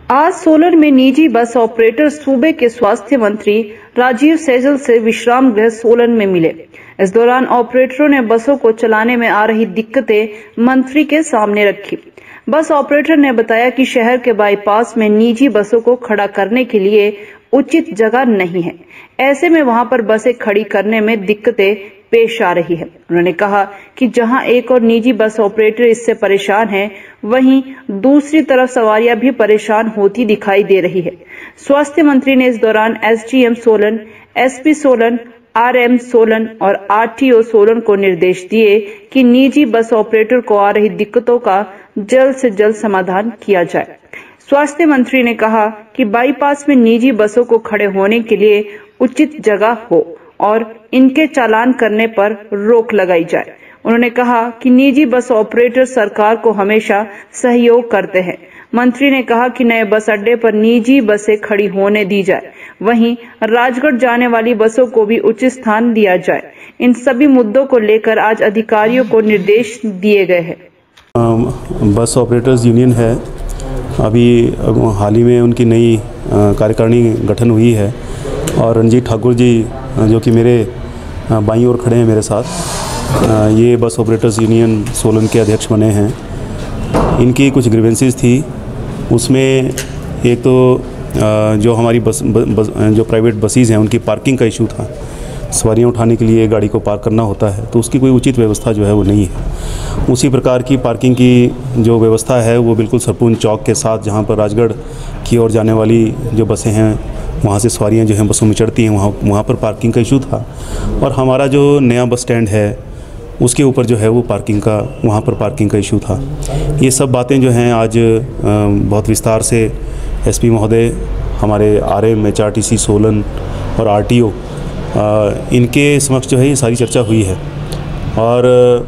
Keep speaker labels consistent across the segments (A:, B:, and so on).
A: आज सोलन में निजी बस ऑपरेटर सूबे के स्वास्थ्य मंत्री राजीव सैजल से विश्राम गृह सोलन में मिले। इस दौरान ऑपरेटरों ने बसों को चलाने में आ रही दिक्कतें मंत्री के सामने रखी। बस ऑपरेटर ने बताया कि शहर के बाईपास में निजी बसों को खड़ा करने के लिए उचित जगह नहीं है। ऐसे में वहां पर बसें खड़ी करने में दिक्कतें पेश आ रही है। उन्होंने कहा कि जहां एक और निजी बस ऑपरेटर इससे परेशान है, वहीं दूसरी तरफ सवारियां भी परेशान होती दिखाई दे रही है। स्वास्थ्य मंत्री ने इस दौरान SDM Solan, SP Solan, RM Solan और आरटीओ सोलन को निर्देश दिए कि निजी बस ऑपरेटर को आ रही दिक्कतों का जल्द से जल्द समाधान किया जाए। स्वास्थ्य मंत्री ने कहा कि बाईपास में निजी बसों को खड़े होने के लिए उचित जगह हो और इनके चालान करने पर रोक लगाई जाए। उन्होंने कहा कि निजी बस ऑपरेटर सरकार को हमेशा सहयोग करते हैं। मंत्री ने कहा कि नए बस अड्डे पर निजी बसें खड़ी होने दी जाए, वहीं राजगढ़ जाने वाली बसों को भी उचित स्थान दिया जाए। इन सभी मुद्दों को लेकर आज अधिकारियों को निर्देश दिए गए हैं।
B: बस ऑपरेटर्स यूनियन है, अभी हाल ही में उनकी नई कार्यकारिणी गठन हुई है और रणजीत ठाकुर जी जो कि मेरे बाईं ओर खड़े हैं मेरे साथ, ये बस ऑपरेटर्स यूनियन सोलन के अध्यक्ष बने हैं। इनकी कुछ ग्रीवेंसेस थी, उसमें एक तो जो हमारी जो प्राइवेट बसेस हैं उनकी पार्किंग का इशू था। सवारियां उठाने के लिए गाड़ी को पार्क करना होता है तो उसकी कोई उचित व्यवस्था जो है वो नहीं है। उसी प्रकार की पार्किंग की जो व्यवस्था है वो बिल्कुल सरपून चौक के साथ, जहाँ पर राजगढ़ की ओर जाने वाली जो बसें हैं वहाँ से सवारियाँ जो हैं बसों में चढ़ती हैं, वहाँ पर पार्किंग का इशू था। और हमारा जो नया बस स्टैंड है उसके ऊपर जो है वो वहाँ पर पार्किंग का इशू था। ये सब बातें जो हैं आज बहुत विस्तार से एसपी महोदय, हमारे आरएम, एचआरटीसी सोलन और आरटीओ, इनके समक्ष जो है ये सारी चर्चा हुई है। और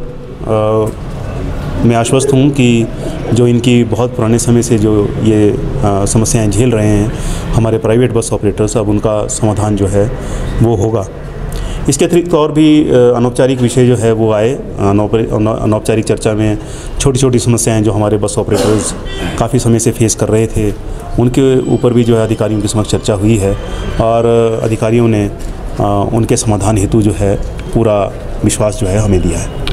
B: मैं आश्वस्त हूँ कि जो इनकी बहुत पुराने समय से जो ये समस्याएं झेल रहे हैं हमारे प्राइवेट बस ऑपरेटर्स, अब उनका समाधान जो है वो होगा। इसके अतिरिक्त और भी अनौपचारिक विषय जो है वो आए। अनौपचारिक चर्चा में छोटी छोटी समस्याएं जो हमारे बस ऑपरेटर्स काफ़ी समय से फेस कर रहे थे, उनके ऊपर भी जो है अधिकारियों के समक्ष चर्चा हुई है और अधिकारियों ने उनके समाधान हेतु जो है पूरा विश्वास जो है हमें दिया है।